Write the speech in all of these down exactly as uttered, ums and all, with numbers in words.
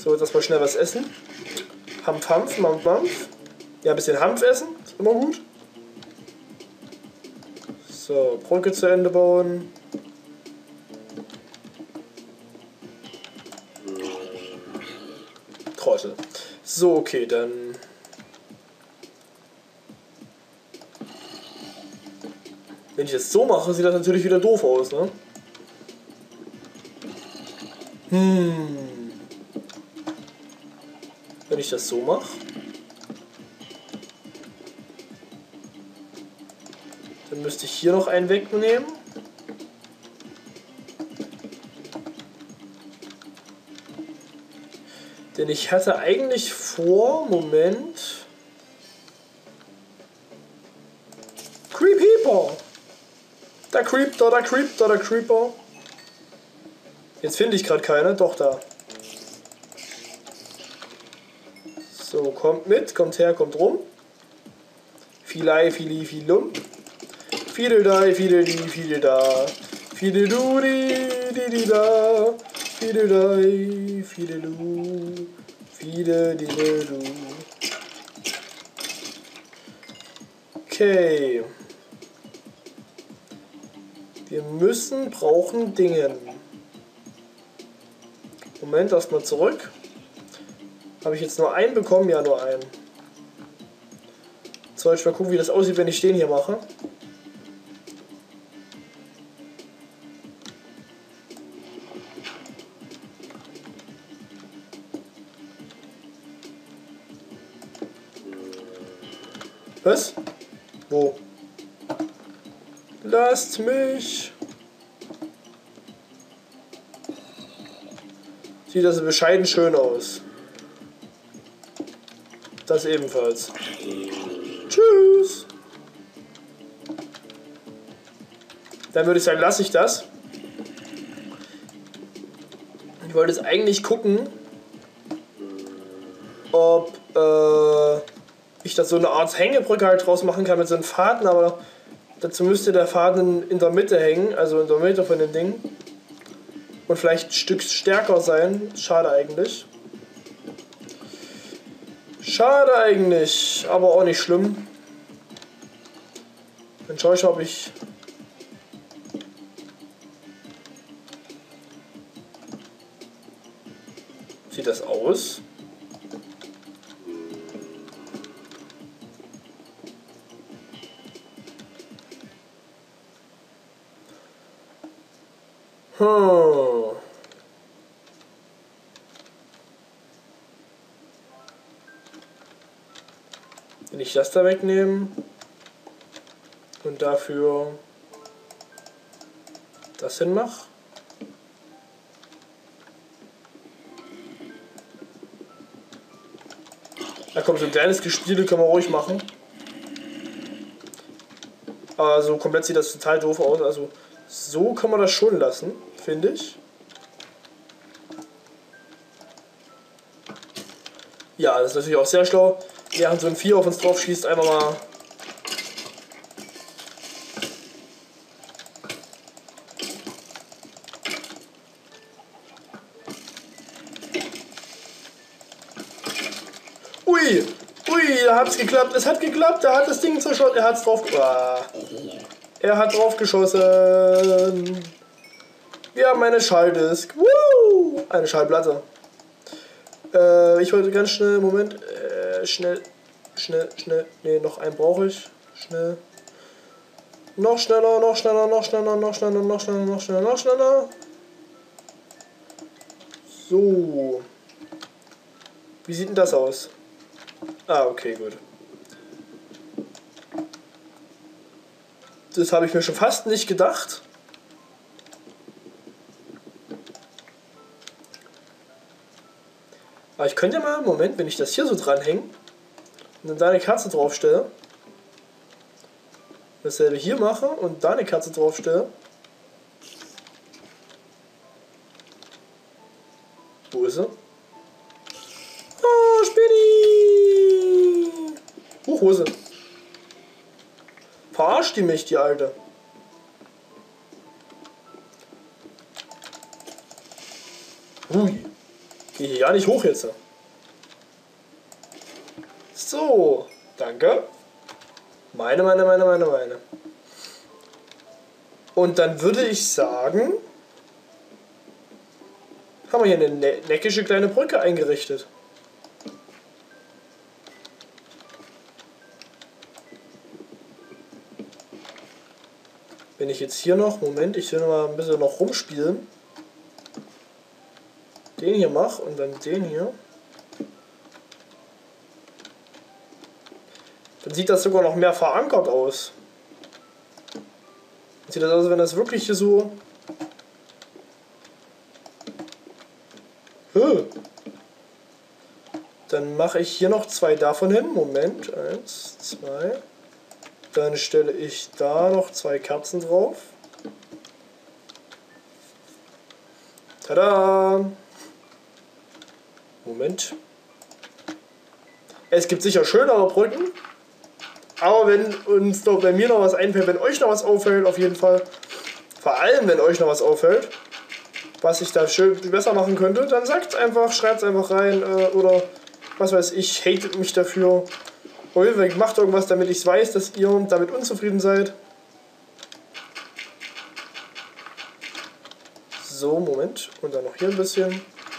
So, jetzt erstmal schnell was essen. Hanf, Hanf, Mampf, Mampf. Ja, ein bisschen Hanf essen, ist immer gut. So, Brücke zu Ende bauen. Trottel. So, okay, dann... Wenn ich das so mache, sieht das natürlich wieder doof aus, ne? Hm. Wenn ich das so mache... Dann müsste ich hier noch einen wegnehmen. Denn ich hatte eigentlich vor... Moment... Creeper! Da creept da, da creept da, da Creeper. Jetzt finde ich gerade keine, doch da. So, kommt mit, kommt her, kommt rum. Filei, fili, filum. Fidel da, fidel di, fidel da. Fidel du, di, di, di da. Fidel da, fidel du. Fidel di, du. Okay. Wir müssen, brauchen Dingen. Moment, erstmal zurück. Habe ich jetzt nur einen bekommen? Ja, nur einen. Jetzt soll ich mal gucken, wie das aussieht, wenn ich den hier mache. Was? Wo? Lasst mich! Sieht also bescheiden schön aus. Das ebenfalls. Tschüss! Dann würde ich sagen, lasse ich das. Ich wollte jetzt eigentlich gucken, ob äh, ich da so eine Art Hängebrücke halt draus machen kann mit so einem Faden, aber dazu müsste der Faden in der Mitte hängen, also in der Mitte von dem Ding. Und vielleicht ein Stück stärker sein. Schade eigentlich. Schade eigentlich, aber auch nicht schlimm. Dann schaue ich, ob ich... Sieht das aus? Hm. Wenn ich das da wegnehme und dafür das hinmache. Da kommt so ein kleines Gespiele, kann man ruhig machen. Aber so komplett sieht das total doof aus. Also so kann man das schon lassen, finde ich. Ja, das ist natürlich auch sehr schlau. Während so ein Vieh auf uns drauf schießt, einfach mal. Ui! Ui, da hat's geklappt. Es hat geklappt. Er hat das Ding zerschossen. Er hat's drauf. Ah. Er hat drauf geschossen. Wir haben eine Schalldisk. Woo! Eine Schallplatte. Äh, ich wollte ganz schnell. Moment. Äh, schnell. Schnell, schnell. Ne, noch einen brauche ich. Schnell. Noch schneller, noch schneller, noch schneller, noch schneller, noch schneller, noch schneller, noch schneller. So. Wie sieht denn das aus? Ah, okay, gut. Das habe ich mir schon fast nicht gedacht. Aber ich könnte mal, Moment, wenn ich das hier so dranhänge und dann da eine Kerze draufstelle, dasselbe hier mache und da eine Kerze draufstelle. Wo ist sie? Oh, Spinni! Hoch, wo ist sie? Verarscht die mich, die Alte? Hui. Geh hier ja nicht hoch jetzt. So, danke. Meine, meine, meine, meine, meine. Und dann würde ich sagen, haben wir hier eine ne neckische kleine Brücke eingerichtet. Wenn ich jetzt hier noch, Moment, ich will noch mal ein bisschen noch rumspielen. Den hier mache und dann den hier. Dann sieht das sogar noch mehr verankert aus. Dann sieht das aus, als wenn das wirklich hier so... Huh. Dann mache ich hier noch zwei davon hin. Moment, eins, zwei. Dann stelle ich da noch zwei Kerzen drauf. Tada! Moment. Es gibt sicher schönere Brücken. Aber wenn uns doch bei mir noch was einfällt, wenn euch noch was auffällt, auf jeden Fall. Vor allem, wenn euch noch was auffällt, was ich da schön besser machen könnte, dann sagt es einfach, schreibt es einfach rein äh, oder was weiß ich, hatet mich dafür. Oder macht irgendwas, damit ich weiß, dass ihr damit unzufrieden seid. So, Moment. Und dann noch hier ein bisschen.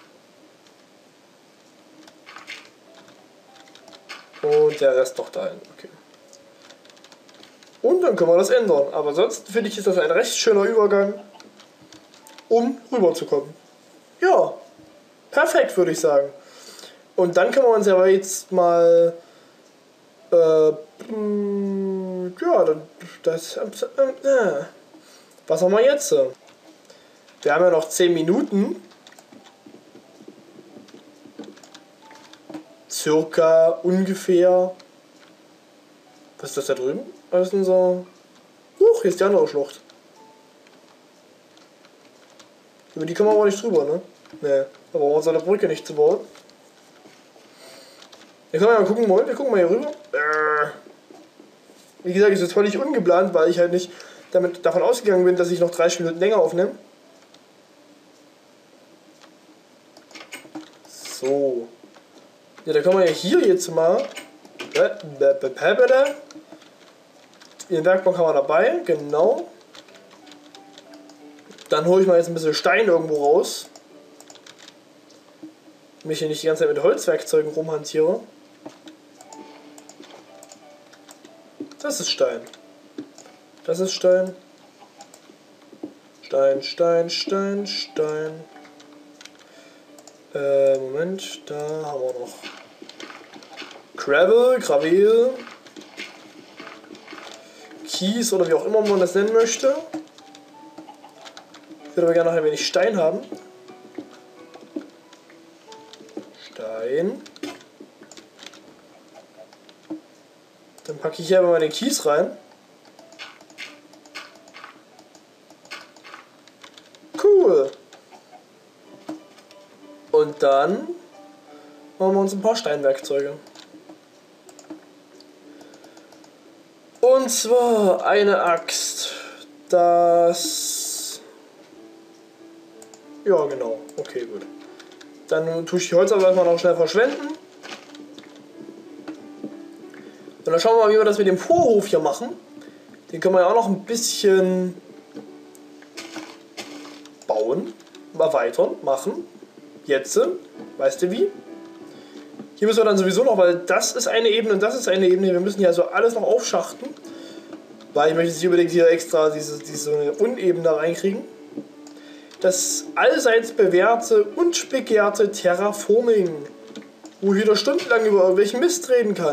Und der Rest noch dahin. Okay. Und dann können wir das ändern. Aber sonst finde ich, ist das ein recht schöner Übergang, um rüber zu kommen. Ja, perfekt würde ich sagen. Und dann können wir uns ja jetzt mal... Äh, ja, dann... Das, äh, äh, was haben wir jetzt? Wir haben ja noch zehn Minuten. Circa, ungefähr. Was ist das da drüben? Was ist denn so... Huch, hier ist die andere Schlucht. Über die kommen wir aber nicht drüber, ne? Ne, aber wir unsere Brücke nicht zu bauen. Wir können mal gucken, Moment, wir gucken mal hier rüber. Wie gesagt, es ist völlig ungeplant, weil ich halt nicht damit davon ausgegangen bin, dass ich noch dreißig Minuten länger aufnehme. So. Ja, da können wir ja hier jetzt mal. Den Werkbank haben wir dabei, genau. Dann hole ich mal jetzt ein bisschen Stein irgendwo raus. Damit ich hier nicht die ganze Zeit mit Holzwerkzeugen rumhantiere. Das ist Stein. Das ist Stein. Stein, Stein, Stein, Stein. Äh, Moment, da haben wir noch Gravel, Gravel, Kies oder wie auch immer man das nennen möchte. Ich würde aber gerne noch ein wenig Stein haben. Stein. Dann packe ich hier aber meine Kies rein. Cool. Und dann machen wir uns ein paar Steinwerkzeuge. Und zwar eine Axt. Das... Ja, genau. Okay, gut. Dann tue ich die Holz aber erstmal noch schnell verschwenden. Und dann schauen wir mal, wie wir das mit dem Vorhof hier machen. Den können wir ja auch noch ein bisschen bauen, erweitern, machen. Jetzt, weißt du wie? Hier müssen wir dann sowieso noch, weil das ist eine Ebene und das ist eine Ebene. Wir müssen hier also alles noch aufschachten. Weil ich möchte nicht unbedingt hier extra diese, diese Unebene da reinkriegen. Das allseits bewährte und begehrte Terraforming. Wo ich wieder stundenlang über irgendwelchen Mist reden kann.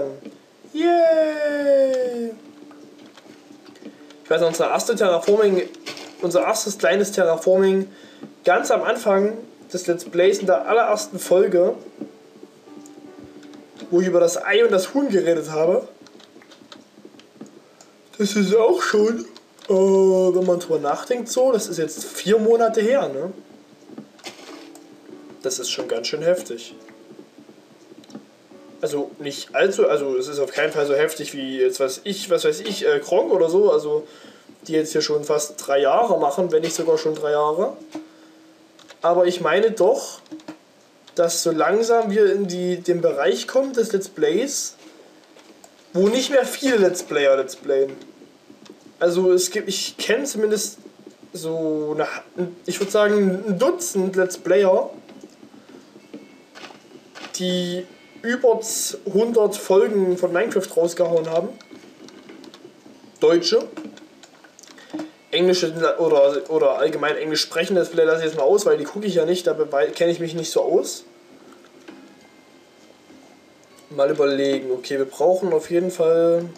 Yay! Ich weiß noch, unser erstes Terraforming, unser erstes kleines Terraforming, ganz am Anfang des Let's Plays in der allerersten Folge, wo ich über das Ei und das Huhn geredet habe. Das ist auch schon, äh, wenn man drüber nachdenkt, so, das ist jetzt vier Monate her, ne? Das ist schon ganz schön heftig. Also nicht allzu, also es ist auf keinen Fall so heftig wie jetzt was ich, was weiß ich, äh, Kronk oder so, also die jetzt hier schon fast drei Jahre machen, wenn nicht sogar schon drei Jahre. Aber ich meine doch, dass so langsam wir in die, den Bereich kommen des Let's Plays, wo nicht mehr viele Let's Player Let's Playen. Also es gibt, ich kenne zumindest so, eine, ich würde sagen, ein Dutzend Let's Player, die über hundert Folgen von Minecraft rausgehauen haben. Deutsche. Englische oder, oder allgemein Englisch sprechen, das lasse ich jetzt mal aus, weil die gucke ich ja nicht, da kenne ich mich nicht so aus. Mal überlegen, okay, wir brauchen auf jeden Fall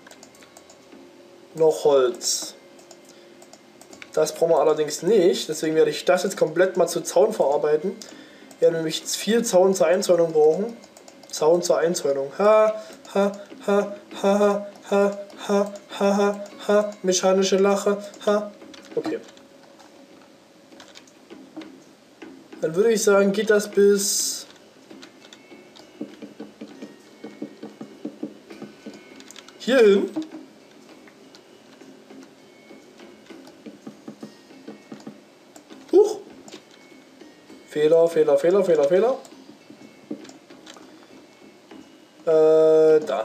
noch Holz. Das brauchen wir allerdings nicht, deswegen werde ich das jetzt komplett mal zu Zaun verarbeiten. Wir werden nämlich viel Zaun zur Einzäunung brauchen. Zaun zur Einzäunung. Ha, ha, ha, ha, ha, ha, ha, ha, ha, mechanische Lache, ha. Okay. Dann würde ich sagen, geht das bis hierhin. Huch. Fehler, Fehler, Fehler, Fehler, Fehler. Äh, da.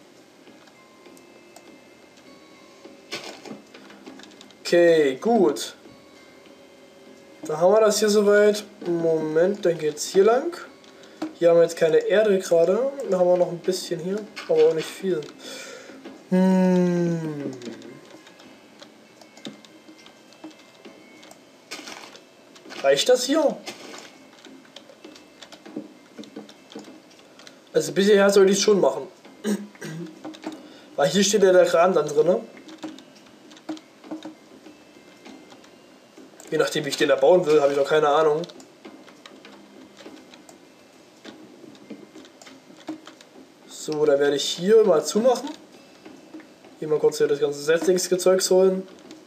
Okay, gut. Da haben wir das hier soweit. Moment, dann geht's hier lang. Hier haben wir jetzt keine Erde gerade. Da haben wir noch ein bisschen hier, aber auch nicht viel. Hm. Reicht das hier? Also bisher sollte ich es schon machen. Weil hier steht ja der Kran dann drin. Je nachdem wie ich den da bauen will, habe ich noch keine Ahnung. So, dann werde ich hier mal zumachen. Hier mal kurz hier das ganze Setzlingsgezeugs holen.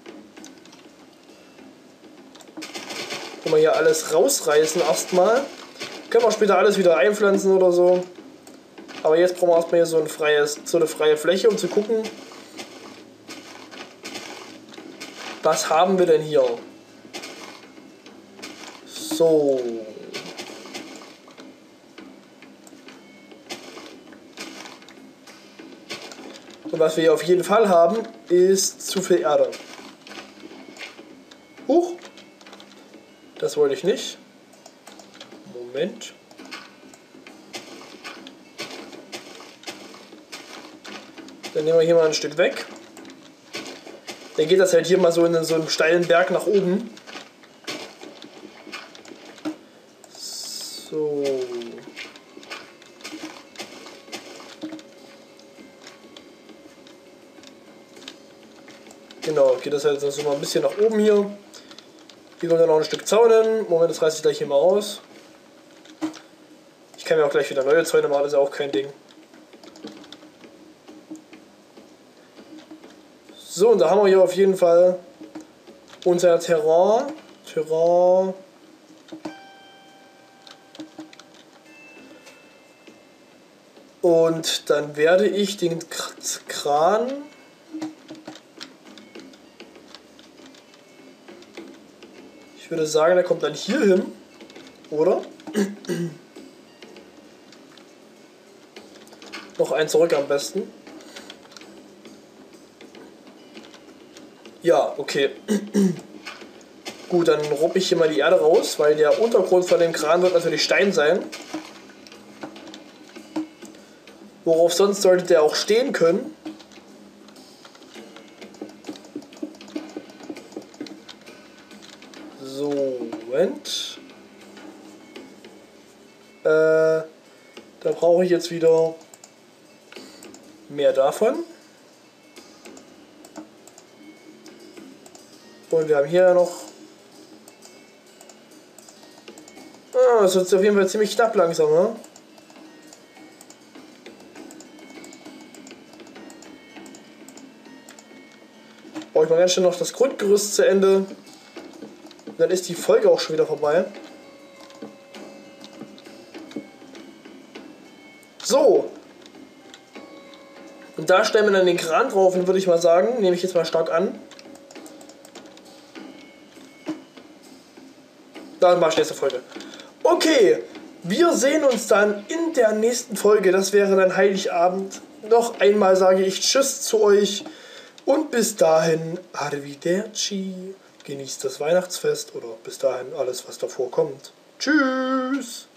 Können wir hier alles rausreißen erstmal. Können wir später alles wieder einpflanzen oder so. Aber jetzt brauchen wir erstmal hier so, ein freies, so eine freie Fläche, um zu gucken, was haben wir denn hier? So. Und was wir hier auf jeden Fall haben, ist zu viel Erde. Huch. Das wollte ich nicht. Moment. Dann nehmen wir hier mal ein Stück weg. Dann geht das halt hier mal so in so einen steilen Berg nach oben. So. Genau, geht das halt so mal ein bisschen nach oben hier. Hier kommt dann noch ein Stück Zaun hin. Moment, das reiße ich gleich hier mal aus. Ich kann mir auch gleich wieder neue Zäune machen, das ist ja auch kein Ding. So, und da haben wir hier auf jeden Fall unser Terrain. Terrain. Und dann werde ich den Kran ich würde sagen, der kommt dann hier hin, oder? Noch ein zurück am besten. Ja, okay. Gut, dann ruppe ich hier mal die Erde raus, weil der Untergrund von dem Kran wird natürlich Stein sein. Worauf sonst sollte der auch stehen können. So, Moment. Äh, da brauche ich jetzt wieder mehr davon. Und wir haben hier noch... Ah, das wird auf jeden Fall ziemlich knapp langsam, ne? Brauche ich mal ganz schnell noch das Grundgerüst zu Ende. Und dann ist die Folge auch schon wieder vorbei. So. Und da stellen wir dann den Kran drauf und würde ich mal sagen, nehme ich jetzt mal stark an. Dann mache ich nächste Folge. Okay, Wir sehen uns dann in der nächsten Folge. Das wäre dann Heiligabend. Noch einmal sage ich Tschüss zu euch. Und bis dahin, Arrivederci. Genießt das Weihnachtsfest oder bis dahin alles, was davor kommt. Tschüss.